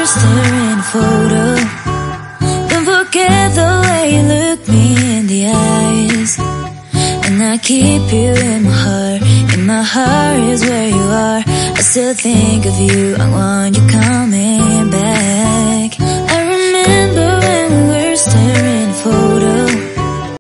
staring at a photo. Don't forget the way you look me in the eyes. And I keep you in my heart. In my heart is where you are. I still think of you. I want you come